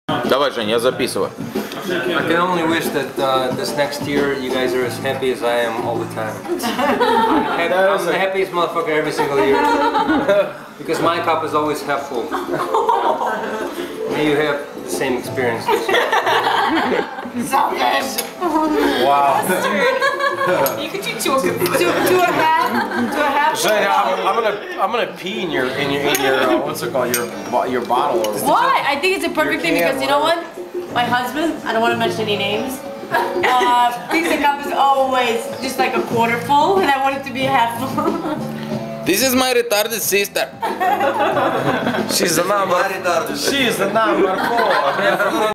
Давай, Жень, я записываю. I can only wish that this next year you guys are as happy as I am all the time. I'm the happiest motherfucker every single year. Because my cup is always half full. May you have the same experience this year. Wow. You could do to a half. Jane, I'm gonna pee in your what's it called, your bottle or Why? I think it's a perfect thing because you know what? My husband, I don't want to mention any names, thinks the cup is always just like a quarter full, and I want it to be half full. This is my retarded sister. She's the number 4.